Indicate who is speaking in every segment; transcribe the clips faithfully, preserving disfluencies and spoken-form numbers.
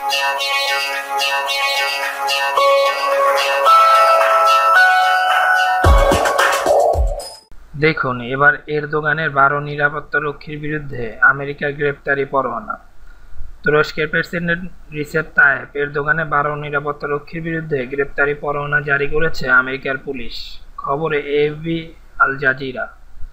Speaker 1: দেখুন এবার এরদোগানের বারো নিরাপত্তারক্ষীর বিরুদ্ধে আমেরিকার গ্রেপ্তারি পরোয়ানা। তুরস্কের প্রেসিডেন্ট রিসেপ তাইয়েপ এরদোগানের বারো নিরাপত্তারক্ষীর বিরুদ্ধে গ্রেপ্তারি পরোয়ানা জারি করেছে আমেরিকার পুলিশ। খবরে এএফপি, আল জাজিরা।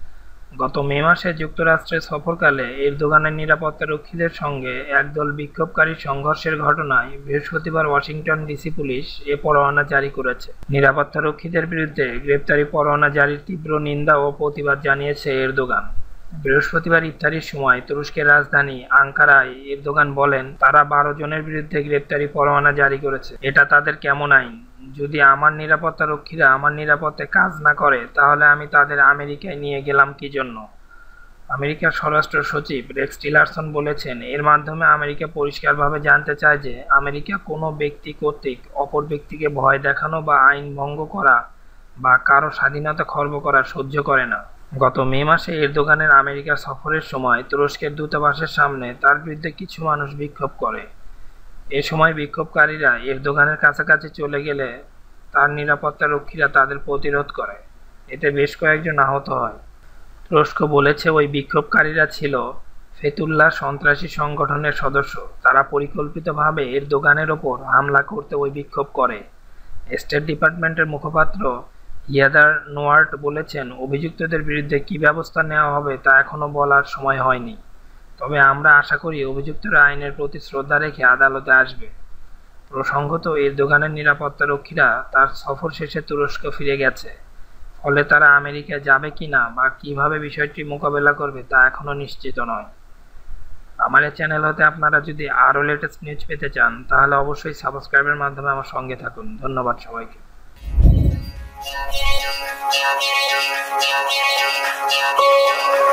Speaker 1: গত মে মাসে যুক্তরাষ্ট্রে সফরকালে এরদোগানের নিরাপত্তারক্ষীদের সঙ্গে একদল বিক্ষোভকারীর সংঘর্ষের ঘটনায় বৃহস্পতিবার ওয়াশিংটন ডিসি পুলিশ এ পরোয়ানা জারি করেছে। নিরাপত্তারক্ষীদের বিরুদ্ধে গ্রেপ্তারি পরোয়ানা জারির তীব্র নিন্দা ও প্রতিবাদ জানিয়েছে এরদোগান। বৃহস্পতিবার ইফতারির সময় তুরস্কের রাজধানী আঙ্কারায় এরদোগান বলেন, তারা বারো জনের বিরুদ্ধে গ্রেপ্তারি পরোয়ানা জারি করেছে। এটা তাদের কেমন আইন? যদি আমার নিরাপত্তারক্ষীরা আমার নিরাপত্তায় কাজ না করে তাহলে আমি তাদের আমেরিকায় নিয়ে গেলাম কি জন্য? আমেরিকার স্বরাষ্ট্র সচিব রেক্স টিলারসন বলেছেন, এর মাধ্যমে আমেরিকা পরিষ্কারভাবে জানতে চায় যে আমেরিকা কোনো ব্যক্তি কর্তৃক অপর ব্যক্তিকে ভয় দেখানো বা আইন ভঙ্গ করা বা কারো স্বাধীনতা খর্ব করা সহ্য করে না। গত মে মাসে এরদোগানের আমেরিকা সফরের সময় তুরস্কের দূতাবাসের সামনে তার বিরুদ্ধে কিছু মানুষ বিক্ষোভ করে। এ সময় বিক্ষোভকারীরা এরদোগানের কাছাকাছি চলে গেলে তার নিরাপত্তারক্ষীরা তাদের প্রতিরোধ করে। এতে বেশ কয়েকজন আহত হয়। তুরস্ক বলেছে ওই বিক্ষোভকারীরা ছিল ফেতুল্লাহ সন্ত্রাসী সংগঠনের সদস্য। তারা পরিকল্পিতভাবে এরদোগানের ওপর হামলা করতে ওই বিক্ষোভ করে। স্টেট ডিপার্টমেন্টের মুখপাত্র ইয়াদার নোয়ার্ট বলেছেন, অভিযুক্তদের বিরুদ্ধে কী ব্যবস্থা নেওয়া হবে তা এখনও বলার সময় হয়নি, তবে আমরা আশা করি অভিযুক্তরা আইনের প্রতি শ্রদ্ধা রেখে আদালতে আসবে। প্রসঙ্গত, এরদোগানের নিরাপত্তারক্ষীরা তার সফর শেষে তুরস্ক ফিরে গেছে, ফলে তারা আমেরিকায় যাবে কিনা বা কিভাবে বিষয়টি মোকাবেলা করবে তা এখনও নিশ্চিত নয়। আমার এই চ্যানেল হতে আপনারা যদি আরও লেটেস্ট নিউজ পেতে চান তাহলে অবশ্যই সাবস্ক্রাইবের মাধ্যমে আমার সঙ্গে থাকুন। ধন্যবাদ সবাইকে।
Speaker 2: Thank you.